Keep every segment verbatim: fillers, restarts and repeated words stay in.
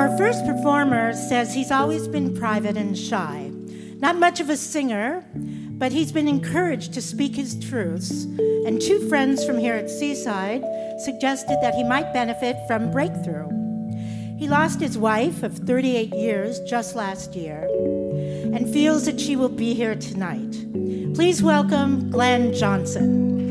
Our first performer says he's always been private and shy. Not much of a singer, but he's been encouraged to speak his truths. And two friends from here at Seaside suggested that he might benefit from Breakthrough. He lost his wife of thirty-eight years just last year and feels that she will be here tonight. Please welcome Glen Johnson.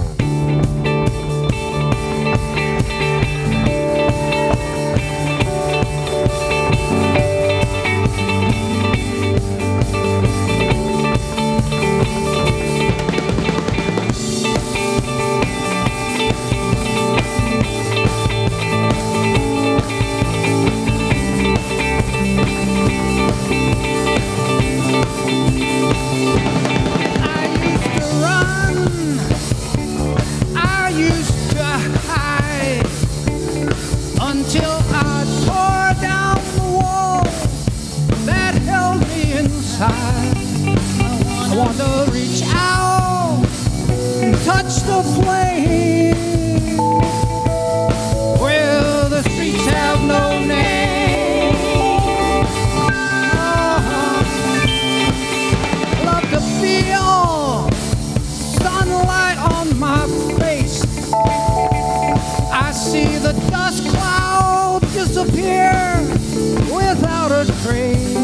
I want to reach out and touch the flame where the streets have no name. Oh, love to feel sunlight on my face. I see the dust cloud disappear without a trace.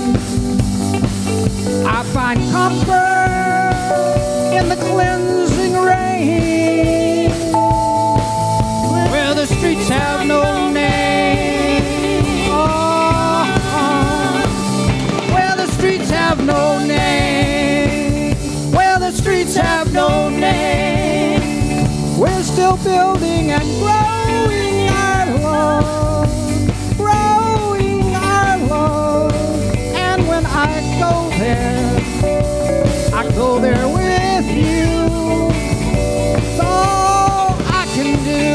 I find comfort in the cleansing rain where the streets have no name. Oh, where the streets have no name. Where the streets have no name. We're still building and growing our love, growing our love. And when I go there, I go there with you. It's all I can do.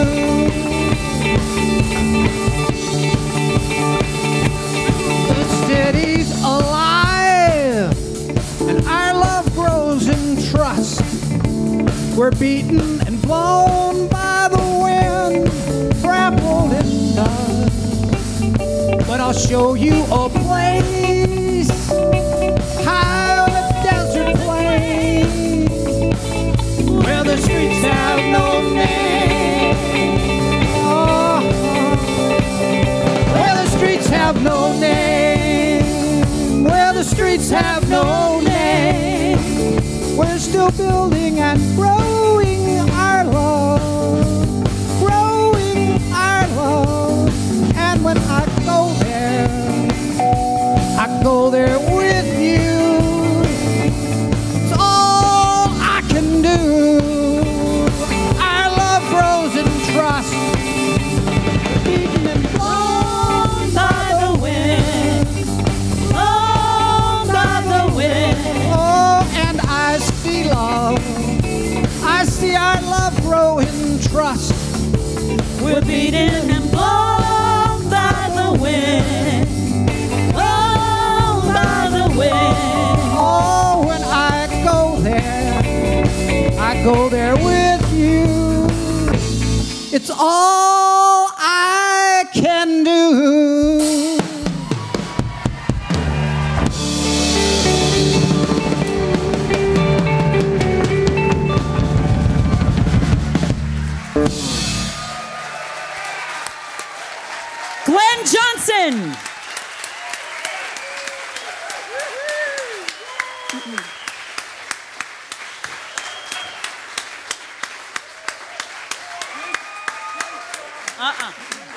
The city's alive, and our love grows in trust. We're beaten and blown by the wind, trampled in dust. But I'll show you a place high on a desert plain where the streets have no name. Oh, where the streets have no name. Where the streets have no name. We're still building and growing our love, growing our love. And when I go there, I go there with you. It's all I can do. Our love grows in trust, beaten and blown by the wind, blown by the wind. Oh, and I see love. I see our love grow in trust. We're beaten and blown by the wind, blown by the wind. Oh, when I go there, I go there with you. It's all I can do. Glen Johnson. Uh-uh.